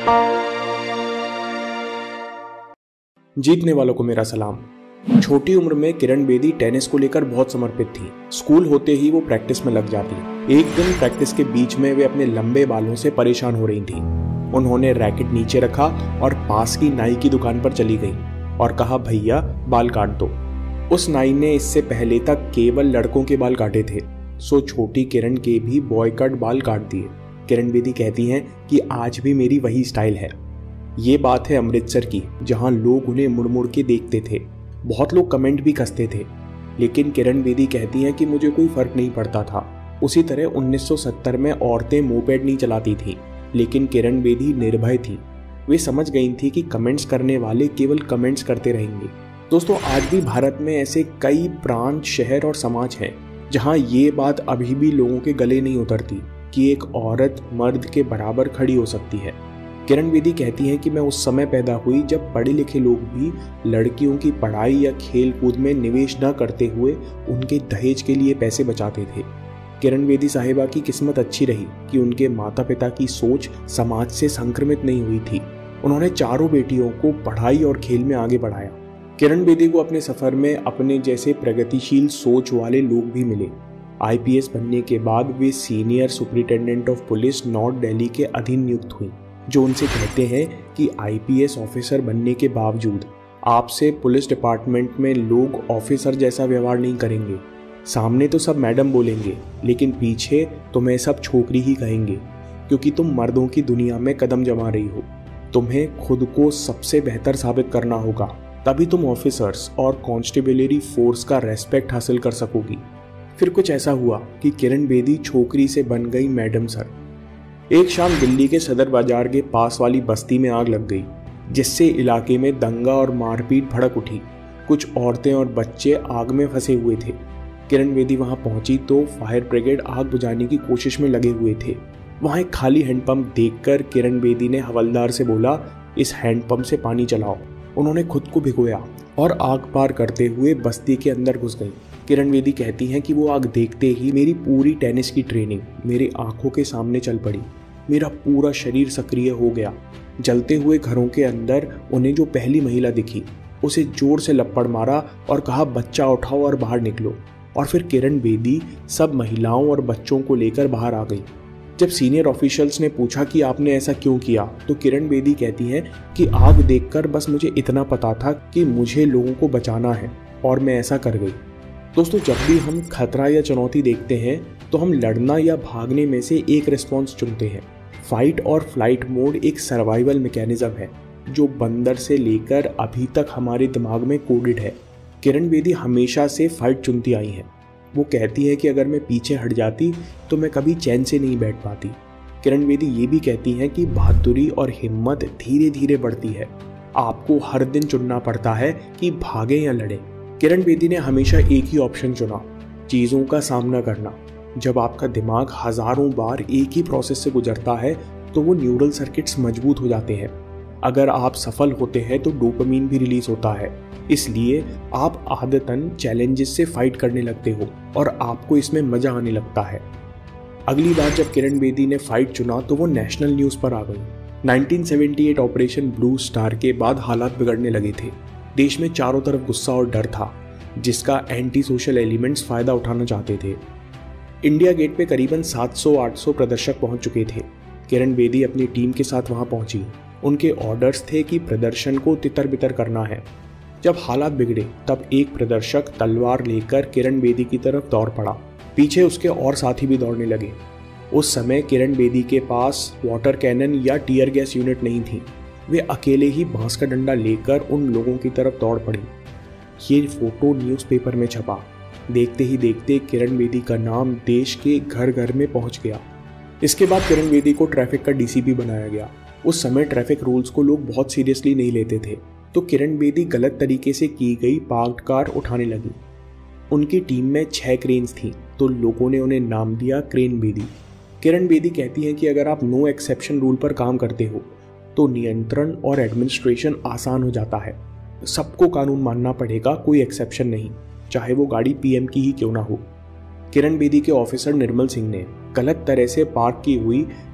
जीतने वालों को मेरा सलाम। छोटी उम्र में किरण बेदी टेनिस को लेकर बहुत समर्पित थी। स्कूल होते ही वो प्रैक्टिस में लग जाती। एक दिन प्रैक्टिस के बीच में वे अपने लंबे बालों से परेशान हो रही थी। उन्होंने रैकेट नीचे रखा और पास की नाई की दुकान पर चली गई और कहा, भैया बाल काट दो। उस नाई ने इससे पहले तक केवल लड़कों के बाल काटे थे, सो छोटी किरण के भी बॉय कट बाल काट दिए। किरण बेदी कहती हैं कि आज भी मेरी वही स्टाइल है। ये बात है अमृतसर की, जहां लोग उन्हें मुड़ मुड़ के देखते थे। बहुत लोग कमेंट भी कसते थे, लेकिन किरण बेदी कहती हैं कि मुझे कोई फर्क नहीं पड़ता था। उसी तरह 1970 में औरतें मोपेड नहीं चलाती थी, लेकिन किरण बेदी निर्भय थी। वे समझ गई थी कि कमेंट्स करने वाले केवल कमेंट्स करते रहेंगे। दोस्तों, आज भी भारत में ऐसे कई प्रांत, शहर और समाज हैं जहां ये बात अभी भी लोगों के गले नहीं उतरती कि एक औरत मर्द के बराबर खड़ी हो सकती है। किरण बेदी कहती हैं कि मैं उस समय पैदा हुई जब पढ़े लिखे लोग भी लड़कियों की पढ़ाई या खेल कूद में निवेश न करते हुए उनके दहेज के लिए पैसे बचाते थे। किरण बेदी साहिबा की किस्मत अच्छी रही कि उनके माता पिता की सोच समाज से संक्रमित नहीं हुई थी। उन्होंने चारों बेटियों को पढ़ाई और खेल में आगे बढ़ाया। किरण बेदी को अपने सफर में अपने जैसे प्रगतिशील सोच वाले लोग भी मिले। IPS बनने के बाद वे senior superintendent of police north Delhi के अधीन नियुक्त हुई, जो उनसे कहते हैं कि IPS ऑफिसर बनने के बावजूद आपसे पुलिस डिपार्टमेंट में लोग ऑफिसर जैसा व्यवहार नहीं करेंगे। सामने तो सब मैडम बोलेंगे, लेकिन पीछे तुम्हें सब छोकरी ही कहेंगे, क्योंकि तुम मर्दों की दुनिया में कदम जमा रही हो। तुम्हें खुद को सबसे बेहतर साबित करना होगा, तभी तुम ऑफिसर्स और कांस्टेबलरी फोर्स का रेस्पेक्ट हासिल कर सकोगी। फिर कुछ ऐसा हुआ कि किरण बेदी छोकरी से बन गई मैडम सर। एक शाम दिल्ली के सदर बाजार के पास वाली बस्ती में आग लग गई, जिससे इलाके में दंगा और मारपीट भड़क उठी। कुछ औरतें और बच्चे आग में फंसे हुए थे। किरण बेदी वहां पहुंची तो फायर ब्रिगेड आग बुझाने की कोशिश में लगे हुए थे। वहां एक खाली हैंडपंप देखकर किरण बेदी ने हवलदार से बोला, इस हैंडपंप से पानी चलाओ। उन्होंने खुद को भिगोया और आग पार करते हुए बस्ती के अंदर घुस गई। किरण बेदी कहती हैं कि वो आग देखते ही मेरी पूरी टेनिस की ट्रेनिंग मेरी आंखों के सामने चल पड़ी। मेरा पूरा शरीर सक्रिय हो गया। जलते हुए घरों के अंदर उन्हें जो पहली महिला दिखी, उसे जोर से लपड़ मारा और कहा, बच्चा उठाओ और बाहर निकलो। और फिर किरण बेदी सब महिलाओं और बच्चों को लेकर बाहर आ गई। जब सीनियर ऑफिशियल्स ने पूछा कि आपने ऐसा क्यों किया, तो किरण बेदी कहती हैं कि आग देखकर बस मुझे इतना पता था कि मुझे लोगों को बचाना है और मैं ऐसा कर गई। दोस्तों, जब भी हम खतरा या चुनौती देखते हैं तो हम लड़ना या भागने में से एक रिस्पॉन्स चुनते हैं। फाइट और फ्लाइट मोड एक सर्वाइवल मैकेनिज्म है जो बंदर से लेकर अभी तक हमारे दिमाग में कोडेड है। किरण बेदी हमेशा से फाइट चुनती आई हैं। वो कहती है कि अगर मैं पीछे हट जाती तो मैं कभी चैन से नहीं बैठ पाती। किरण बेदी ये भी कहती हैं कि बहादुरी और हिम्मत धीरे धीरे बढ़ती है। आपको हर दिन चुनना पड़ता है कि भागे या लड़े। किरण बेदी ने हमेशा एक ही ऑप्शन चुना, चीज़ों का सामना करना। जब आपका दिमाग हजारों बार एक ही प्रोसेस से गुजरता है तो वो न्यूरल सर्किट्स मजबूत हो जाते हैं। अगर आप सफल होते हैं तो डोपामीन भी रिलीज होता है, इसलिए आप आदतन चैलेंजेस से फाइट करने लगते हो और आपको इसमें मजा आने लगता है। अगली बार जब किरण बेदी ने फाइट चुना तो वो नेशनल न्यूज पर आ गई। 1978 ऑपरेशन ब्लू स्टार के बाद हालात बिगड़ने लगे थे। देश में चारों तरफ गुस्सा और डर था, जिसका एंटी सोशल एलिमेंट्स फायदा उठाना चाहते थे। इंडिया गेट पे करीबन 700-800 प्रदर्शक पहुंच चुके थे। किरण बेदी अपनी टीम के साथ वहां पहुंची। उनके ऑर्डर्स थे कि प्रदर्शन को तितर बितर करना है। जब हालात बिगड़े तब एक प्रदर्शक तलवार लेकर किरण बेदी की तरफ दौड़ पड़ा। पीछे उसके और साथी भी दौड़ने लगे। उस समय किरण बेदी के पास वाटर कैनन या टीयर गैस यूनिट नहीं थी। वे अकेले ही बांस का डंडा लेकर उन लोगों की तरफ दौड़ पड़ी। ये फोटो न्यूज़पेपर में छपा। देखते ही देखते किरण बेदी का नाम देश के घर घर में पहुंच गया। इसके बाद किरण बेदी को ट्रैफिक का DCP बनाया गया। उस समय ट्रैफिक रूल्स को लोग बहुत सीरियसली नहीं लेते थे, तो किरण बेदी गलत तरीके से की गई पार्क्ड कार उठाने लगी। उनकी टीम में 6 क्रेन्स थी, तो लोगों ने उन्हें नाम दिया क्रेन बेदी। किरण बेदी कहती हैं कि अगर आप नो एक्सेप्शन रूल पर काम करते हो तो नियंत्रण और एडमिनिस्ट्रेशन आसान हो जाता है। सबको कानून मानना पड़ेगा, कोई एक्सेप्शन नहीं, चाहे वो गाड़ी PM की ही क्यों ना हो। किरण बेदी के ऑफिसर निर्मल सिंह ने गलत तरह से पार्क की हुई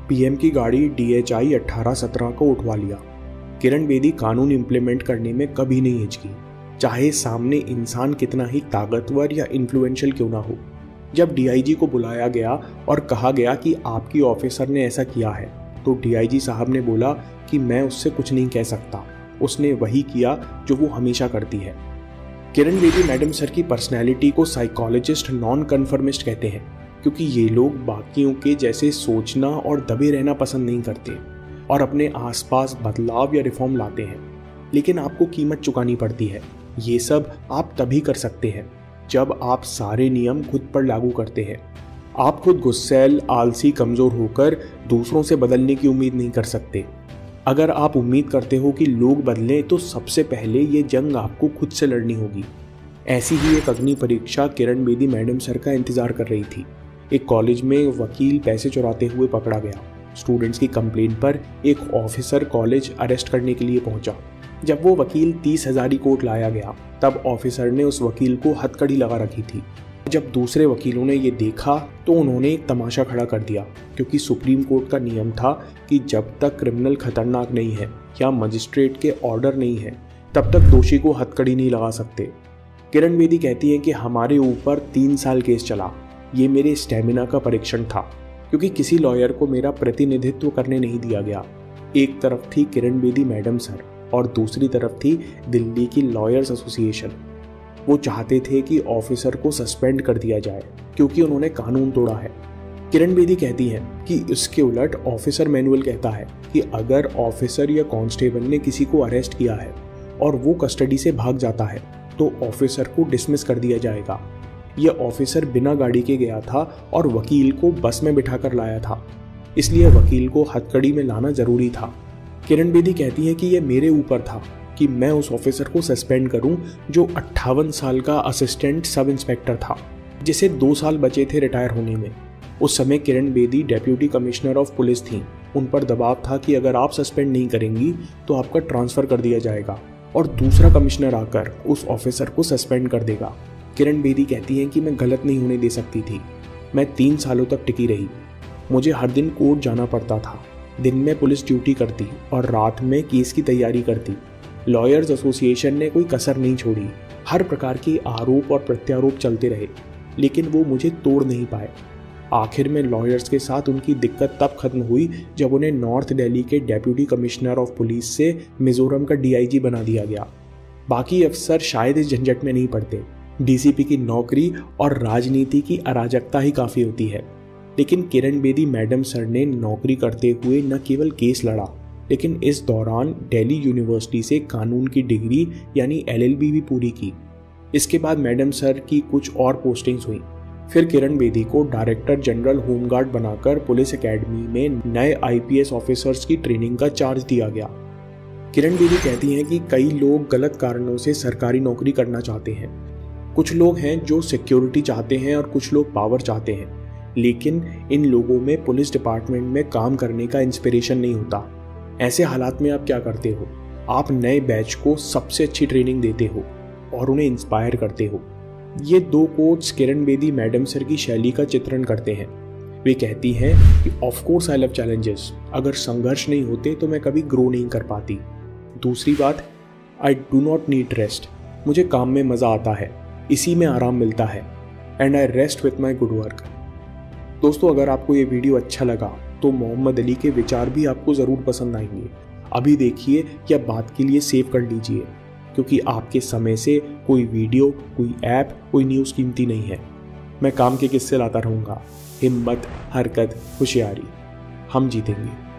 पीएम की गाड़ी DHI 1817 को उठवा लिया। किरण बेदी कानून इम्प्लीमेंट करने में कभी नहीं हिचकी, चाहे सामने इंसान कितना ही ताकतवर या इन्फ्लुएंशियल क्यों ना हो। जब DIG को बुलाया गया और कहा गया कि आपकी ऑफिसर ने ऐसा किया है, तो DIG साहब ने बोला कि मैं उससे कुछ नहीं कह सकता, उसने वही किया जो वो हमेशा करती है। किरण बेदी मैडम सर की पर्सनैलिटी को साइकोलॉजिस्ट नॉन कन्फर्मिस्ट कहते हैं, क्योंकि ये लोग बाकियों के जैसे सोचना और दबे रहना पसंद नहीं करते और अपने आसपास बदलाव या रिफॉर्म लाते हैं, लेकिन आपको कीमत चुकानी पड़ती है। ये सब आप तभी कर सकते हैं जब आप सारे नियम खुद पर लागू करते हैं। आप खुद गुस्सैल, आलसी, कमज़ोर होकर दूसरों से बदलने की उम्मीद नहीं कर सकते। अगर आप उम्मीद करते हो कि लोग बदलें, तो सबसे पहले ये जंग आपको खुद से लड़नी होगी। ऐसी ही एक अग्नि परीक्षा किरण बेदी मैडम सर का इंतजार कर रही थी। एक कॉलेज में वकील पैसे चुराते हुए पकड़ा गया। स्टूडेंट्स की कंप्लेंट पर एक ऑफिसर कॉलेज अरेस्ट करने के लिए पहुंचा। जब वो वकील 30,000 ही कोर्ट लाया गया, तब ऑफिसर ने उस वकील को हथकड़ी लगा रखी थी। जब दूसरे वकीलों ने ये देखा तो उन्होंने एक तमाशा खड़ा कर दिया, क्योंकि सुप्रीम कोर्ट का नियम था कि जब तक क्रिमिनल खतरनाक नहीं है या मजिस्ट्रेट के ऑर्डर नहीं है, तब तक दोषी को हथकड़ी नहीं लगा सकते। किरण बेदी कहती हैं कि हमारे ऊपर 3 साल केस चला। ये मेरे स्टेमिना का परीक्षण था, क्योंकि किसी लॉयर को मेरा प्रतिनिधित्व करने नहीं दिया गया। एक तरफ थी किरण बेदी मैडम सर और दूसरी तरफ थी दिल्ली की लॉयर्स एसोसिएशन। वो चाहते थे कि ऑफिसर को सस्पेंड कर दिया जाए क्योंकि उन्होंने कानून तोड़ा है। किरण बेदी कहती हैं कि इसके उलट ऑफिसर मैनुअल कहता है कि अगर ऑफिसर या कांस्टेबल ने किसी को अरेस्ट किया है और वो कस्टडी से भाग जाता है, तो ऑफिसर को डिसमिस कर दिया जाएगा। यह ऑफिसर बिना गाड़ी के गया था और वकील को बस में बिठाकर लाया था, इसलिए वकील को हथकड़ी में लाना जरूरी था। किरण बेदी कहती है कि यह मेरे ऊपर था कि मैं उस ऑफिसर को सस्पेंड करूं जो 58 साल का असिस्टेंट सब इंस्पेक्टर था, जिसे 2 साल बचे थे रिटायर होने में। उस समय Kiran Bedi deputy commissioner of police थीं। उन पर दबाव था कि अगर आप सस्पेंड नहीं करेंगी तो आपका ट्रांसफ़र कर दिया जाएगा और दूसरा कमिश्नर आकर उस ऑफिसर को सस्पेंड कर देगा। किरण बेदी कहती हैं कि मैं गलत नहीं होने दे सकती थी। मैं 3 सालों तक टिकी रही। मुझे हर दिन कोर्ट जाना पड़ता था। दिन में पुलिस ड्यूटी करती और रात में केस की तैयारी करती। लॉयर्स एसोसिएशन ने कोई कसर नहीं छोड़ी। हर प्रकार के आरोप और प्रत्यारोप चलते रहे, लेकिन वो मुझे तोड़ नहीं पाए। आखिर में लॉयर्स के साथ उनकी दिक्कत तब खत्म हुई जब उन्हें नॉर्थ दिल्ली के डेप्यूटी कमिश्नर ऑफ पुलिस से मिजोरम का DIG बना दिया गया। बाकी अफसर शायद इस झंझट में नहीं पड़ते। DCP की नौकरी और राजनीति की अराजकता ही काफ़ी होती है। लेकिन किरण बेदी मैडम सर ने नौकरी करते हुए न केवल केस लड़ा, लेकिन इस दौरान दिल्ली यूनिवर्सिटी से कानून की डिग्री यानी LLB भी पूरी की। इसके बाद मैडम सर की कुछ और पोस्टिंग्स हुई। फिर किरण बेदी को डायरेक्टर जनरल होमगार्ड बनाकर पुलिस एकेडमी में नए IPS ऑफिसर्स की ट्रेनिंग का चार्ज दिया गया। किरण बेदी कहती हैं कि कई लोग गलत कारणों से सरकारी नौकरी करना चाहते हैं। कुछ लोग हैं जो सिक्योरिटी चाहते हैं और कुछ लोग पावर चाहते हैं, लेकिन इन लोगों में पुलिस डिपार्टमेंट में काम करने का इंस्पिरेशन नहीं होता। ऐसे हालात में आप क्या करते हो? आप नए बैच को सबसे अच्छी ट्रेनिंग देते हो और उन्हें इंस्पायर करते हो। ये 2 quotes Kiran Bedi madam sir की शैली का चित्रण करते हैं। वे कहती हैं कि of course I love challenges. अगर संघर्ष नहीं होते तो मैं कभी ग्रो नहीं कर पाती। दूसरी बात, I do not need rest. मुझे काम में मज़ा आता है, इसी में आराम मिलता है। And I rest with my good work. दोस्तों, अगर आपको ये वीडियो अच्छा लगा तो मोहम्मद अली के विचार भी आपको ज़रूर पसंद आएंगे। अभी देखिए या बात के लिए सेव कर लीजिए, क्योंकि आपके समय से कोई वीडियो, कोई ऐप, कोई न्यूज़ कीमती नहीं है। मैं काम के किस्से लाता रहूँगा। हिम्मत, हरकत, होशियारी, हम जीतेंगे।